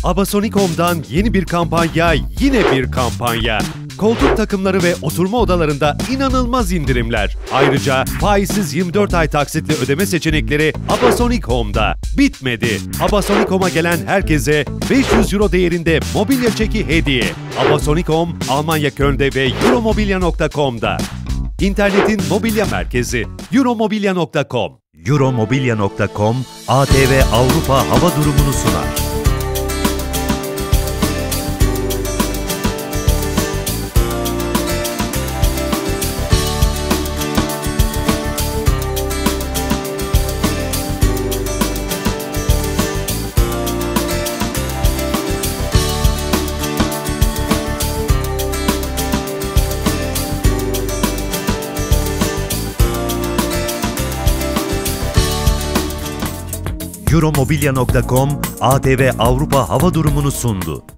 Abasonic.com'dan yeni bir kampanya, yine bir kampanya. Koltuk takımları ve oturma odalarında inanılmaz indirimler. Ayrıca faizsiz 24 ay taksitli ödeme seçenekleri Abasonic.com'da. Bitmedi. Abasonic.com'a gelen herkese 500 euro değerinde mobilya çeki hediye. Abasonic.com, Almanya Köln'de ve Euromobilya.com'da. İnternetin mobilya merkezi Euromobilya.com. Euromobilya.com, ATV Avrupa hava durumunu sunar. Euromobilya.com, ATV Avrupa hava durumunu sundu.